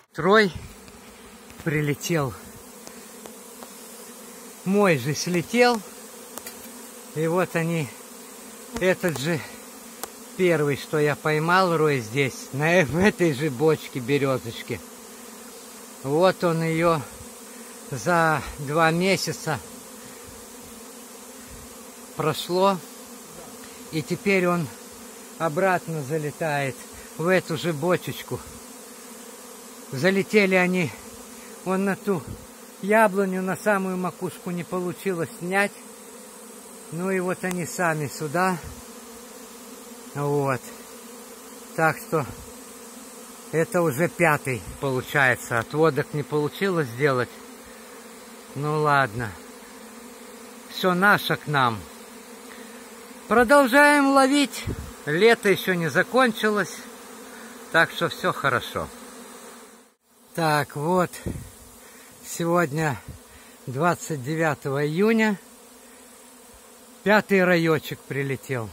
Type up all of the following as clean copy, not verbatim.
Трой прилетел. Мой же слетел. И вот они, этот же первый, что я поймал, рой здесь, в этой же бочке березочки. Вот он ее за 2 месяца прошло. И теперь он обратно залетает в эту же бочечку. Залетели они, он на ту яблоню, на самую макушку не получилось снять. Ну и вот они сами сюда. Вот. Так что это уже 5-й получается. Отводок не получилось сделать. Ну ладно. Все наше к нам. Продолжаем ловить. Лето еще не закончилось. Так что все хорошо. Так, вот. Сегодня 29 июня. 5-й раечек прилетел.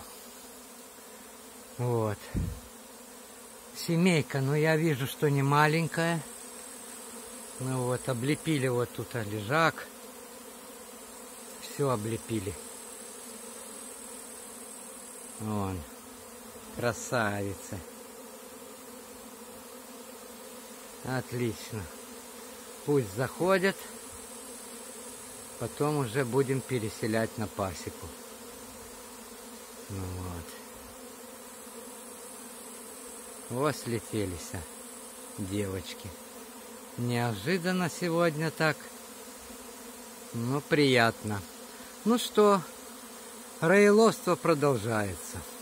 Вот. Семейка, но я вижу, что не маленькая. Ну вот, облепили вот тут лежак. Все облепили. Вон. Красавица. Отлично. Пусть заходят. Потом уже будем переселять на пасеку. Ну вот. Вот слетелись девочки. Неожиданно сегодня так. Но приятно. Ну что, раеловство продолжается.